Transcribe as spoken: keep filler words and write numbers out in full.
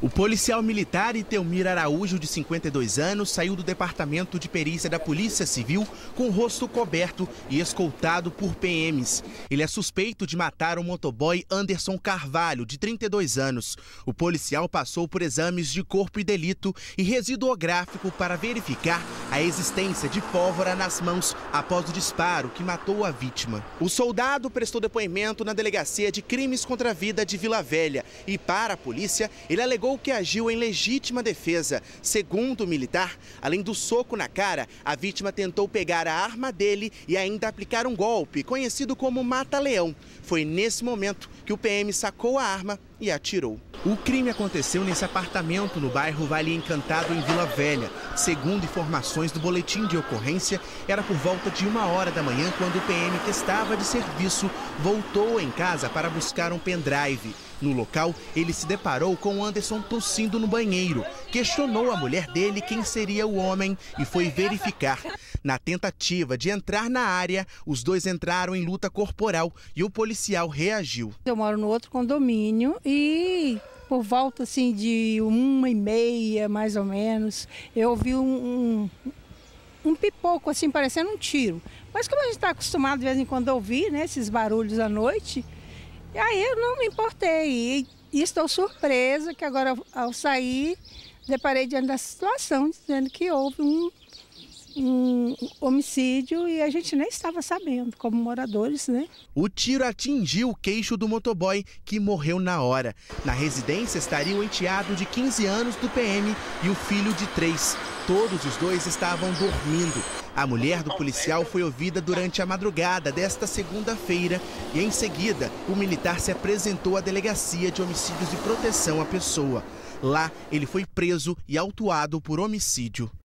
O policial militar Itelmir Araújo, de cinquenta e dois anos, saiu do departamento de perícia da Polícia Civil com o rosto coberto e escoltado por P Ms. Ele é suspeito de matar o motoboy Anderson Carvalho, de trinta e dois anos. O policial passou por exames de corpo e delito e residuográfico para verificar a existência de pólvora nas mãos após o disparo que matou a vítima. O soldado prestou depoimento na Delegacia de Crimes contra a Vida de Vila Velha e, para a polícia, ele alegou que agiu em legítima defesa. Segundo o militar, além do soco na cara, a vítima tentou pegar a arma dele e ainda aplicar um golpe, conhecido como mata-leão. Foi nesse momento que o P M sacou a arma e atirou. O crime aconteceu nesse apartamento no bairro Vale Encantado, em Vila Velha. Segundo informações do boletim de ocorrência, era por volta de uma hora da manhã quando o P M, que estava de serviço, voltou em casa para buscar um pendrive. No local, ele se deparou com Anderson tossindo no banheiro. Questionou a mulher dele quem seria o homem e foi verificar. Na tentativa de entrar na área, os dois entraram em luta corporal e o policial reagiu. Eu moro no outro condomínio e por volta assim de uma e meia, mais ou menos, eu ouvi um, um, um pipoco assim, parecendo um tiro. Mas como a gente está acostumado de vez em quando a ouvir, né, esses barulhos à noite, e aí eu não me importei e estou surpresa que agora, ao sair, deparei diante da situação, dizendo que houve um, um homicídio e a gente nem estava sabendo, como moradores, né? O tiro atingiu o queixo do motoboy, que morreu na hora. Na residência estaria o enteado de quinze anos do P M e o filho de três. Todos os dois estavam dormindo. A mulher do policial foi ouvida durante a madrugada desta segunda-feira e, em seguida, o militar se apresentou à Delegacia de Homicídios e Proteção à Pessoa. Lá, ele foi preso e autuado por homicídio.